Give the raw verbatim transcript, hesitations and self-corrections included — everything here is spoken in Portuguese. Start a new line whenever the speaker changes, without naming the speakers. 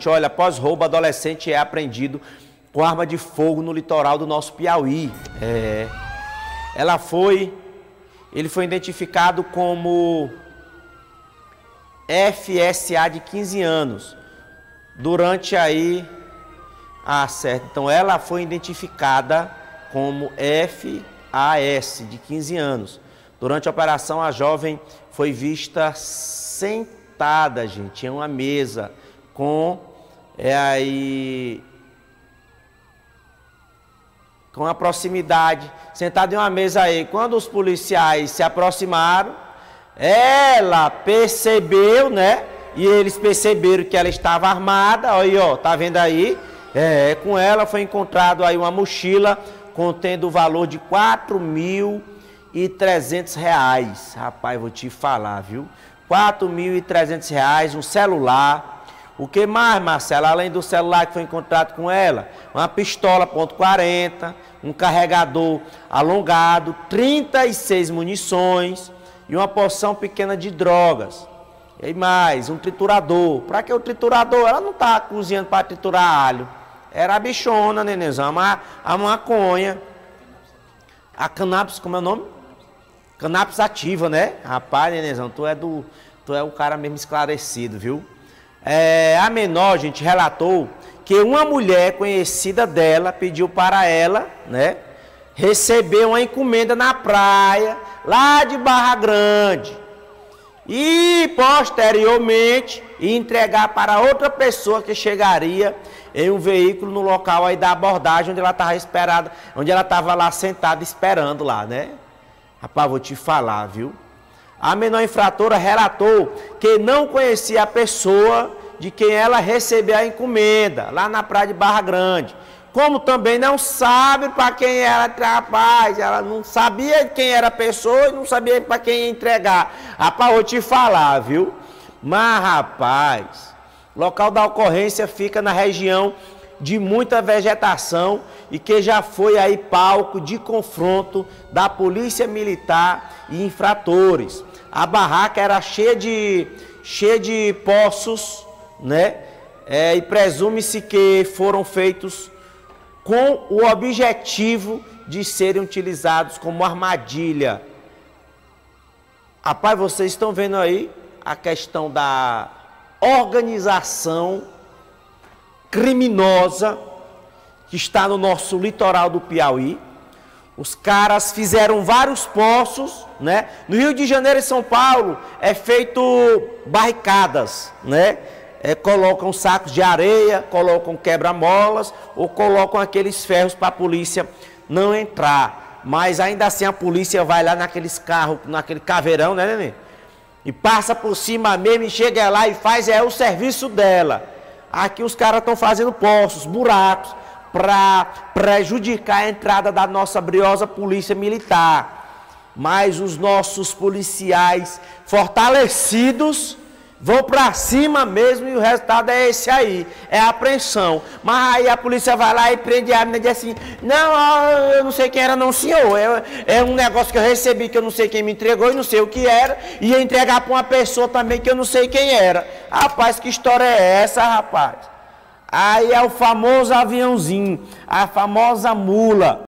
gente, olha, após roubo, adolescente é apreendido com arma de fogo no litoral do nosso Piauí. É, ela foi, ele foi identificado como F S A de quinze anos, durante aí, ah, certo, então ela foi identificada como F A S de quinze anos. Durante a operação, a jovem foi vista sentada, gente, em uma mesa com é aí com a proximidade, sentada em uma mesa aí. Quando os policiais se aproximaram, ela percebeu, né? E eles perceberam que ela estava armada. Aí, ó, tá vendo aí? É, com ela foi encontrado aí uma mochila contendo o valor de quatro mil e trezentos reais. Rapaz, vou te falar, viu? quatro mil e trezentos reais, um celular. O que mais, Marcelo? Além do celular que foi encontrado com ela, uma pistola ponto quarenta, um carregador alongado, trinta e seis munições e uma porção pequena de drogas. E mais, um triturador. Para que o triturador? Ela não tá cozinhando para triturar alho. Era a bichona, nenenzão, a, a maconha. A cannabis, como é o nome? Cannabis ativa, né? Rapaz, nenenzão, tu é, do, tu é um cara mesmo esclarecido, viu? É, a menor, gente, relatou que uma mulher conhecida dela pediu para ela, né, receber uma encomenda na praia, lá de Barra Grande, e posteriormente entregar para outra pessoa que chegaria em um veículo no local aí da abordagem onde ela estava esperada, onde ela estava lá sentada esperando lá, né? Rapaz, vou te falar, viu? A menor infratora relatou que não conhecia a pessoa de quem ela recebeu a encomenda, lá na praia de Barra Grande. Como também não sabe para quem era, rapaz, ela não sabia quem era a pessoa e não sabia para quem ia entregar. Rapaz, vou te falar, viu? Mas, rapaz, o local da ocorrência fica na região de muita vegetação e que já foi aí palco de confronto da polícia militar e infratores. A barraca era cheia de, cheia de poços, né? É, e presume-se que foram feitos com o objetivo de serem utilizados como armadilha. Rapaz, vocês estão vendo aí a questão da organização criminosa que está no nosso litoral do Piauí. Os caras fizeram vários poços, né? No Rio de Janeiro e São Paulo é feito barricadas, né? É, colocam sacos de areia, colocam quebra-molas ou colocam aqueles ferros para a polícia não entrar. Mas ainda assim a polícia vai lá naqueles carros, naquele caveirão, né, neném? E passa por cima mesmo e chega lá e faz é o serviço dela. Aqui os caras estão fazendo poços, buracos, para prejudicar a entrada da nossa briosa polícia militar. Mas os nossos policiais fortalecidos vão para cima mesmo e o resultado é esse aí, é a apreensão. Mas aí a polícia vai lá e prende a menina e diz assim, não, eu não sei quem era não, senhor, é, é um negócio que eu recebi que eu não sei quem me entregou e não sei o que era, e ia entregar para uma pessoa também que eu não sei quem era. Rapaz, que história é essa, rapaz? Aí é o famoso aviãozinho, a famosa mula.